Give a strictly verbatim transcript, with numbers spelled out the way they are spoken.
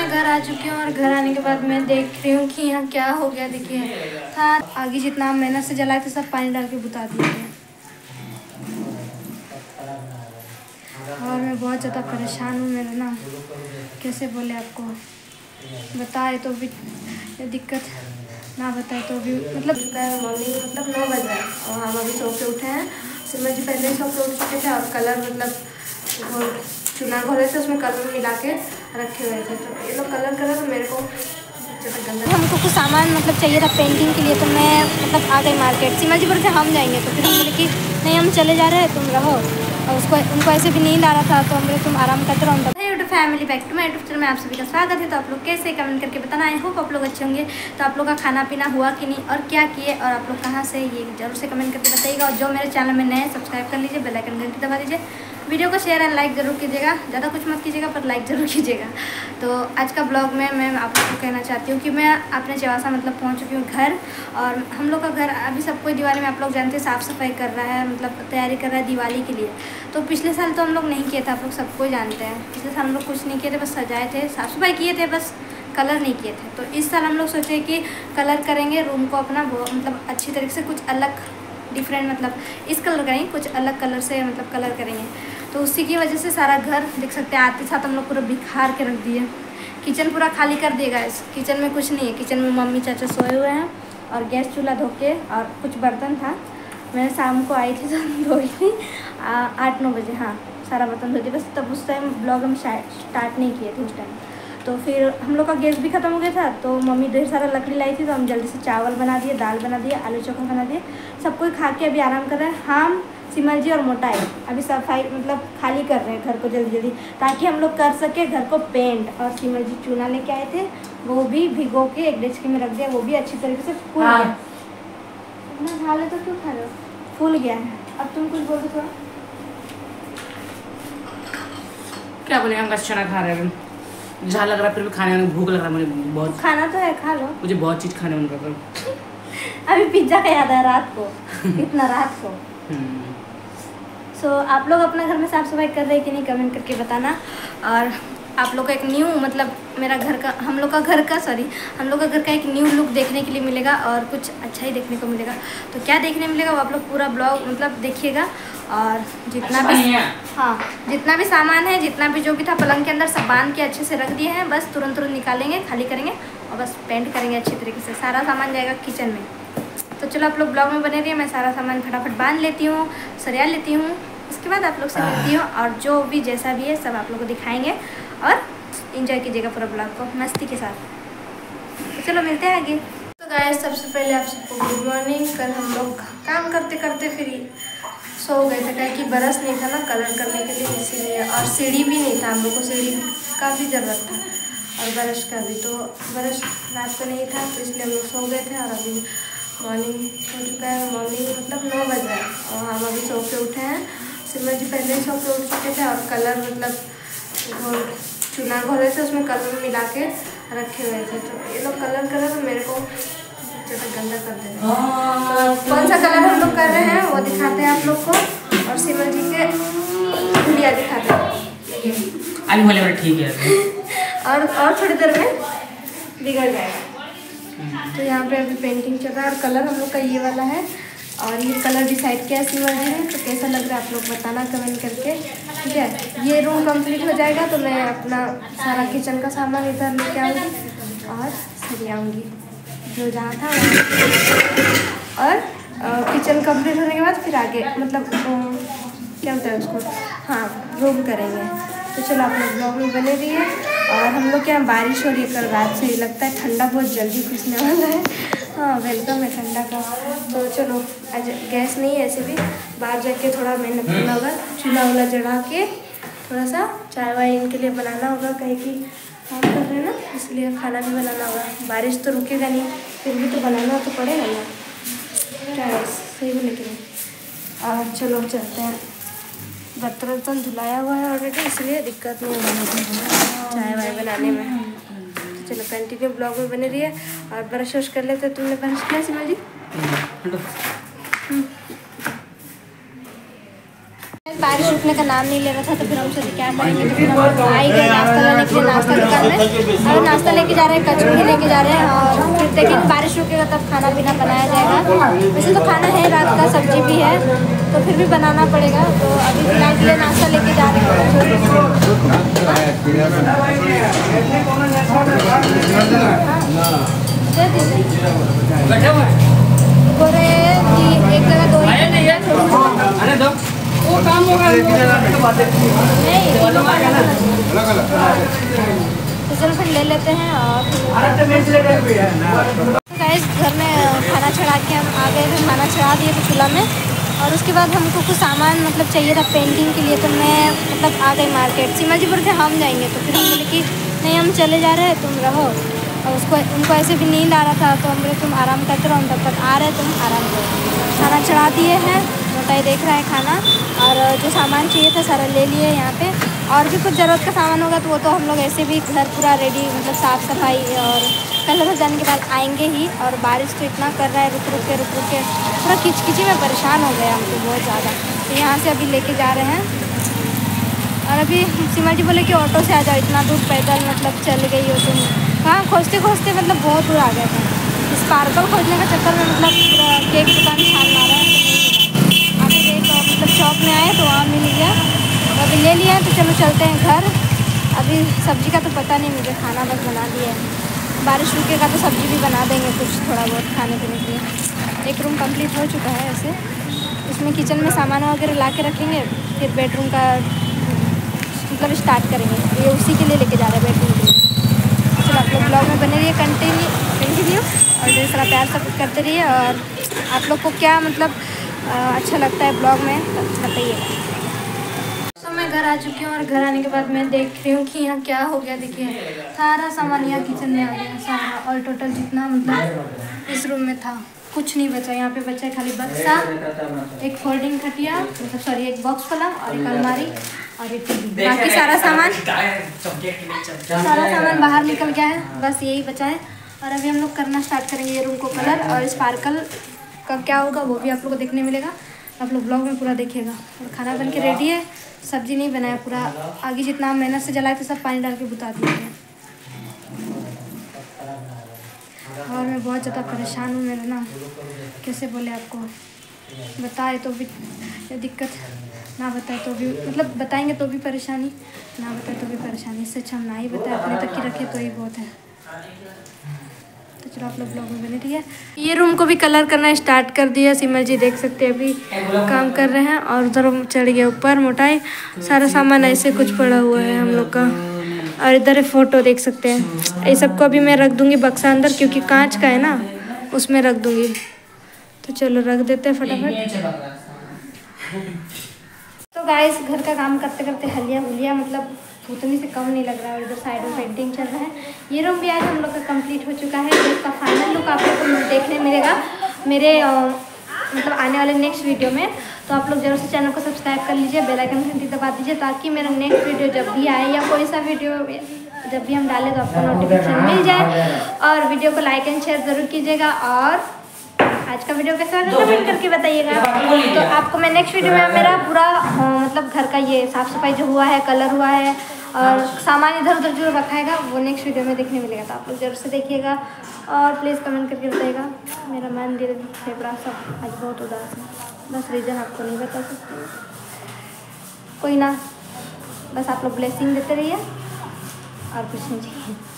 घर आ चुकी हूँ और घर आने के बाद मैं देख रही हूँ कि यहाँ क्या हो गया। देखिए था आगे जितना मेहनत से जलाए थे सब पानी डाल के बुता दिए थे और मैं बहुत ज़्यादा परेशान हूँ। मेरा ना कैसे बोले आपको, बताए तो भी ये दिक्कत, ना बताए तो भी मतलब मॉर्निंग मतलब नौ बज रहा है और हम अभी सो के उठे हैं। सिमर जी पहले ही सो के उठ चुके थे और कलर मतलब वो चुना घोले थे उसमें कलर मिला के रखे हुए थे, तो ये लोग कलर कलर तो मेरे को ज़्यादा गंदा। हमको कुछ सामान मतलब चाहिए था पेंटिंग के लिए, तो मैं मतलब आ गई मार्केट। सिमर जी बोले थे हम जाएंगे, तो फिर हम बोले कि नहीं हम चले जा रहे हैं तुम रहो, और उसको उनको ऐसे भी नींद आ रहा था तो हम बोले तुम आराम करते रहो। Family back to my YouTube channel में आप सभी का स्वागत है। तो आप लोग कैसे कमेंट करके बताना, आई होप आप लोग अच्छे होंगे। तो आप लोग का खाना पीना हुआ कि नहीं और क्या किए और आप लोग कहाँ से, ये जरूर से कमेंट करके बताइएगा। और जो मेरे चैनल में नए सब्सक्राइब कर लीजिए, बेल आइकन घंटी दबा दीजिए, वीडियो को शेयर एंड लाइक जरूर कीजिएगा। ज़्यादा कुछ मत कीजिएगा पर लाइक जरूर कीजिएगा। तो आज का ब्लॉग में मैं आप लोग को कहना चाहती हूँ कि मैं अपने चवासा मतलब पहुँच चुकी हूँ घर, और हम लोग का घर अभी सब कोई दिवाली में आप लोग जानते हैं साफ़ सफाई कर रहा है, मतलब तैयारी कर रहा है दिवाली के लिए। तो पिछले साल तो हम लोग नहीं किए थे, आप लोग सबको जानते हैं। पिछले साल हम लोग कुछ नहीं किए थे, बस सजाए थे, साफ़ सफाई किए थे, बस कलर नहीं किए थे। तो इस साल हम लोग सोचे कि कलर करेंगे रूम को अपना, वो मतलब अच्छी तरीके से कुछ अलग डिफरेंट मतलब इस कलर करेंगे, कुछ अलग कलर से मतलब कलर करेंगे। तो उसी की वजह से सारा घर देख सकते हैं आते साथ हम लोग पूरा बिखार के रख दिए। किचन पूरा खाली कर दिएगा। इस किचन में कुछ नहीं है, किचन में मम्मी चाचा सोए हुए हैं और गैस चूल्हा धो के और कुछ बर्तन था, मैं शाम को आई थी तो धोई थी आठ नौ बजे, हाँ सारा बर्तन धो दिए बस। तब उस टाइम ब्लॉग हम स्टार्ट नहीं किए थे उस टाइम। तो फिर हम लोग का गैस भी ख़त्म हो गया था, तो मम्मी ढेर सारा लकड़ी लाई थी, तो हम जल्दी से चावल बना दिए, दाल बना दिए, आलू चोखा बना दिए। सब कोई खा के अभी आराम कर रहे हैं। हम सिमर जी और मोटाई अभी सफाई मतलब खाली कर रहे हैं घर को जल्दी जल्दी, ताकि हम लोग कर सके घर को पेंट। और सिमर जी चूना लेके आए थे, वो भी भिगो के एक डेचकी में रख दिया, वो भी अच्छी तरीके से फूल गया। इतना खा ले तो क्यों खा रहे हो, फूल गया है। अब तुम कुछ बोलो थोड़ा। क्या बोले, हम चना खा रहे हैं, जहाँ लग रहा है फिर भी खाने में भूख लग रहा है मुझे बहुत। खाना तो है, खा लो। मुझे बहुत चीज़ खाने में लग रहा है। अभी पिज्ज़ा का याद है रात को इतना रात को। सो so, आप लोग अपना घर में साफ़ सफाई कर रहे हैं कि नहीं कमेंट करके बताना। और आप लोग का एक न्यू मतलब मेरा घर का हम लोग का घर का सॉरी हम लोग का घर का एक न्यू लुक देखने के लिए मिलेगा और कुछ अच्छा ही देखने को मिलेगा। तो क्या देखने मिलेगा वो आप लोग पूरा ब्लॉग मतलब देखिएगा। और जितना भी हाँ जितना भी सामान है, जितना भी जो भी था पलंग के अंदर सब बांध के अच्छे से रख दिए हैं, बस तुरंत तुरंत निकालेंगे, खाली करेंगे और बस पेंट करेंगे अच्छी तरीके से। सारा सामान जाएगा किचन में। तो चलो आप लोग ब्लॉग में बने रहिए, मैं सारा सामान फटाफट बांध लेती हूँ, सरिया लेती हूँ, उसके बाद आप लोग से मिलती हूँ और जो भी जैसा भी है सब आप लोग को दिखाएंगे और एंजॉय कीजिएगा पूरा ब्लॉग को मस्ती के साथ। तो चलो मिलते हैं आगे। तो गाइस सबसे पहले आप सबको गुड मॉर्निंग। कल हम लोग काम करते करते फिर सो गए थे, क्या कि ब्रश नहीं था ना कलर करने के लिए, इसीलिए। और सीढ़ी भी नहीं था, हम लोग को सीढ़ी का भी ज़रूरत था और ब्रश का भी। तो ब्रश रात को नहीं था तो इसलिए हम लोग सो गए थे और अभी मॉर्निंग हो चुका है। मॉर्निंग मतलब नौ बज रहा है और हम अभी सो के उठे हैं। सिमर जी पहले ही सो के उठ चुके थे और कलर मतलब वो चुना घोले थे, उसमें कलर मिला के रखे हुए थे। तो ये लोग कलर कलर तो मेरे को ज़्यादा गंदा कर दे रहे हैं। तो कौन सा कलर हम लोग कर रहे हैं वो दिखाते हैं आप लोग को, और सिमर जी के गुड़िया दिखाते हैं। अभी बोले बड़ा ठीक है और और थोड़ी देर में बिगड़ जाएगा। तो यहाँ पे अभी पेंटिंग चल रहा है और कलर हम लोग का ये वाला है और ये कलर डिसाइड किया सिमर जी ने। तो कैसा लग रहा है आप लोग बताना कमेंट करके, ठीक है। ये रूम कंप्लीट हो जाएगा तो मैं अपना सारा किचन का सामान इधर लेके आऊँगी और सरिया आऊँगी जो जहाँ था वहाँ। और किचन कंप्लीट होने के बाद फिर आगे मतलब क्या होता है उसको, हाँ रूम करेंगे। तो चलो आप लोग ब्लॉग में बने रहिए। और हम लोग के यहाँ बारिश हो रही है कल रात से ही, लगता है ठंडा बहुत जल्दी घुसने वाला है। हाँ वेलकम है ठंडा का। तो चलो आज गैस नहीं है, ऐसे भी बाहर जाके थोड़ा मेहनत करना होगा, चूल्हा वूल्हा जला के थोड़ा सा चाय वाय इनके लिए बनाना होगा, कहीं कि काम कर रहे हैं ना, इसलिए खाना भी बनाना होगा। बारिश तो रुकेगा नहीं, फिर भी तो बनाना तो पड़ेगा ना, क्या सही बोले कि नहीं। और चलो चलते हैं, बर्तन वर्तन धुलाया हुआ है ऑलरेडी, इसलिए दिक्कत नहीं होगी चाय वाय बनाने में। चलो कंटिन्यू ब्लॉग में बने रहिए। और ब्रश वश कर लेते, तुमने ब्रश किया सिमर जी? बारिश रुकने का नाम नहीं ले रहा था, तो फिर हम सोचे क्या करेंगे, तो फिर हम आ ही गए नाश्ता लेने के लिए नाश्ता दुकान में। और नाश्ता लेके जा रहे हैं, कचौड़ी लेके जा रहे हैं, और फिर देखेंगे बारिश रुकेगा तब खाना पीना बनाया जाएगा। वैसे तो खाना है, रात का सब्जी भी है, तो फिर भी बनाना पड़ेगा। तो अभी फिलहाल के लिए नाश्ता लेके जा रहे हैं बोरे एक जगह दो अरे दो वो काम होगा नहीं तो चलो फिर ले लेते हैं। और गाइस घर में खाना चढ़ा के हम आ गए थे, खाना चढ़ा दिए थे चूल्हा में। और उसके बाद हमको कुछ सामान मतलब चाहिए था पेंटिंग के लिए, तो मैं मतलब आ गई मार्केट। सीमा जी बोलते हम जाएंगे, तो फिर हम बोले कि नहीं हम चले जा रहे हैं, तुम रहो। और उसको उनको ऐसे भी नींद आ रहा था, तो हम बोले तुम आराम करते रहो, तब तक आ रहे तुम आराम करो। खाना चढ़ा दिए हैं, मोटाई देख रहा है खाना। और जो सामान चाहिए था सारा ले लिए यहाँ पे। और भी कुछ ज़रूरत का सामान होगा तो वो तो हम लोग ऐसे भी घर पूरा रेडी मतलब साफ़ सफाई और कलर हो जाने के बाद आएंगे ही। और बारिश तो इतना कर रहा है, रुक रुक के रुक रुक के पूरा किचकिची में परेशान हो गया हमको बहुत ज़्यादा। तो यहाँ से अभी लेके जा रहे हैं। और अभी सीमा जी बोले कि ऑटो से आ जाओ, इतना दूर पैदल मतलब चल गई हो तुम। कहाँ खोजते खोजते मतलब बहुत दूर आ गए थे। स्पार्कल खोजने का चक्कर में मतलब पूरा केक दुकान छान मारा है, तो नहीं मिला। आगे एक मतलब शॉप में आए तो वहाँ मिल गया, तो अभी ले लिया है। तो चलो चलते हैं घर। अभी सब्ज़ी का तो पता नहीं मुझे, खाना बस बना दिया है। बारिश रुकेगा तो सब्ज़ी भी बना देंगे कुछ थोड़ा बहुत खाने पीने के लिए। एक रूम कंप्लीट हो चुका है ऐसे, इसमें किचन में सामान वगैरह ला के रखेंगे। फिर बेडरूम का मतलब स्टार्ट करेंगे, ये उसी के लिए लेके जा रहे हैं बेडरूम के लिए। चलो आप लोग ब्लॉग में बने रहिए कंटिन्यू कंटिन्यू और ढेर सारा प्यार सब करते रहिए। और आप लोग को क्या मतलब अच्छा लगता है ब्लॉग में बताइएगा। तो मैं घर आ चुकी हूँ, और घर आने के बाद मैं देख रही हूँ कि यहाँ क्या हो गया। देखिए सारा सामान यहाँ किचन में आ गया सारा, और टोटल जितना मतलब इस रूम में था कुछ नहीं बचा। यहाँ पे बचा है खाली बक्सा, एक फोल्डिंग खटिया मतलब सॉरी एक बॉक्स पलंग और एक अलमारी और एक टीवी। बाकी सारा सामान सारा सामान बाहर निकल गया है, बस यही बचा है। और अभी हम लोग करना स्टार्ट करेंगे ये रूम को कलर। और स्पार्कल का क्या होगा वो भी आप लोग को देखने मिलेगा, आप लोग ब्लॉग में पूरा देखिएगा। और खाना बन के रेडी है, सब्जी नहीं बनाया, पूरा आगे जितना मेहनत से जलाए थे सब पानी डाल के बुता दिए हैं। और मैं बहुत ज़्यादा परेशान हूँ, मेरा ना कैसे बोले आपको, बताए तो भी ये दिक्कत, ना बताए तो भी मतलब बताएंगे तो भी परेशानी, ना बताए तो भी परेशानी। इससे अच्छा हम ना ही बताए, अपने तक ही रखे तो ही बहुत है। तो चलो आप लोग ब्लॉग में बने रहिए। ये रूम को भी कलर करना स्टार्ट कर दिया, सिमर जी देख सकते हैं अभी काम कर रहे हैं। और उधर चढ़ गया ऊपर मोटाई, सारा सामान ऐसे कुछ पड़ा हुआ है हम लोग का। और इधर फोटो देख सकते हैं, ये सबको अभी मैं रख दूंगी बक्सा अंदर, क्योंकि कांच का है ना, उसमें रख दूंगी। तो चलो रख देते हैं फटाफट। तो गाइस घर का काम करते करते हलिया हुलिया मतलब उतनी से कम नहीं लग रहा है। इधर साइड में पेंटिंग चल रहा है। ये रूम भी आज हम लोग का कंप्लीट हो चुका है। इसका फाइनल लुक आप लोग को देखने मिलेगा मेरे आ, मतलब आने वाले नेक्स्ट वीडियो में। तो आप लोग जरूर से चैनल को सब्सक्राइब कर लीजिए, बेल आइकन घंटी दबा दीजिए, ताकि मेरा नेक्स्ट वीडियो जब भी आए या कोई सा वीडियो जब भी हम डालें तो आपको नोटिफिकेशन मिल जाए। और वीडियो को लाइक एंड शेयर ज़रूर कीजिएगा। और आज का वीडियो कैसा लगा कमेंट करके बताइएगा। तो आपको मैं नेक्स्ट वीडियो में मेरा पूरा मतलब घर का ये साफ़ सफाई जो हुआ है, कलर हुआ है और सामान इधर उधर जो रखाएगा वो नेक्स्ट वीडियो में देखने मिलेगा। तो आप लोग जरूर से देखिएगा और प्लीज़ कमेंट करके बताइएगा। मेरा मन दिल फेफड़ा सब आज बहुत उदास है, बस रीज़न आपको नहीं बता सकती, कोई ना, बस आप लोग ब्लेसिंग देते रहिए और कुछ नहीं चाहिए।